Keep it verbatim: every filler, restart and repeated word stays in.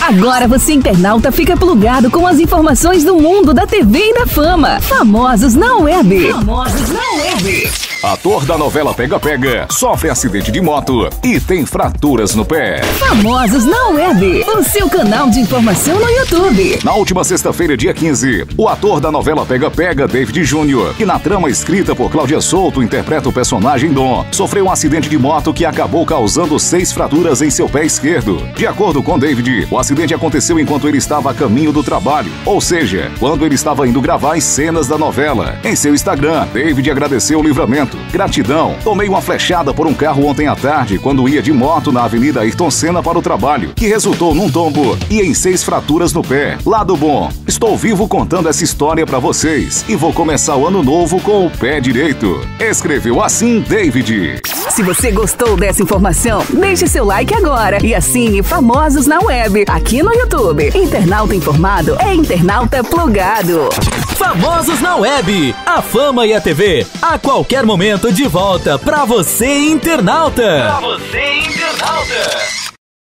Agora você, internauta, fica plugado com as informações do mundo da T V e da fama. Famosos na web. Famosos na web. Ator da novela Pega Pega sofre acidente de moto e tem fraturas no pé. Famosos na web, o seu canal de informação no YouTube. Na última sexta-feira, dia quinze, o ator da novela Pega Pega, David Júnior, que na trama escrita por Cláudia Souto interpreta o personagem Dom, sofreu um acidente de moto que acabou causando seis fraturas em seu pé esquerdo. De acordo com David, o acidente aconteceu enquanto ele estava a caminho do trabalho, ou seja, quando ele estava indo gravar as cenas da novela. Em seu Instagram, David agradeceu o livramento. Gratidão, tomei uma flechada por um carro ontem à tarde quando ia de moto na Avenida Ayrton Senna para o trabalho, que resultou num tombo e em seis fraturas no pé. Lado bom, estou vivo contando essa história pra vocês e vou começar o ano novo com o pé direito. Escreveu assim David. Se você gostou dessa informação, deixe seu like agora e assine Famosos na Web aqui no YouTube. Internauta informado é internauta plugado. Famosos na Web, a fama e a T V, a qualquer momento de volta pra você, internauta. Pra você, internauta.